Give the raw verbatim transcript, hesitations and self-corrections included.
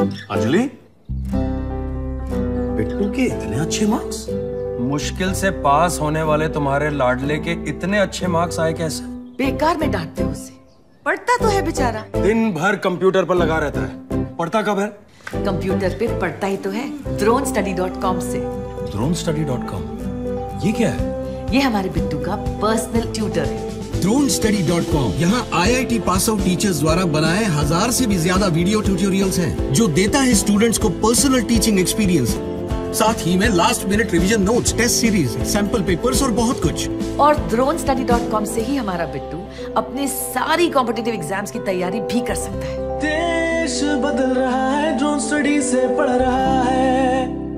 अंजलि, बिट्टू के इतने अच्छे मार्क्स? मुश्किल से पास होने वाले तुम्हारे लाडले के इतने अच्छे मार्क्स आए कैसे? बेकार में डांटते हो उसे, पढ़ता तो है बेचारा। दिन भर कंप्यूटर पर लगा रहता है, पढ़ता कब है? कंप्यूटर पे पढ़ता ही तो है, ड्रोन स्टडी डॉट कॉम से। ड्रोन स्टडी डॉट कॉम, ये क्या है? ये हमारे बिट्टू का पर्सनल ट्यूटर है। ड्रोन स्टडी डॉट कॉम यहाँ I I T pass out teachers द्वारा बनाए हजार से भी ज्यादा वीडियो ट्यूटोरियल्स हैं, जो देता है स्टूडेंट्स को पर्सनल टीचिंग एक्सपीरियंस। साथ ही में last minute revision notes, test series, sample papers और बहुत कुछ। और ड्रोन स्टडी डॉट कॉम से ही हमारा बिट्टू अपने सारी कॉम्पिटिटिव एग्जाम्स की तैयारी भी कर सकता है। देश बदल रहा है, ड्रोन स्टडी से पढ़ रहा है।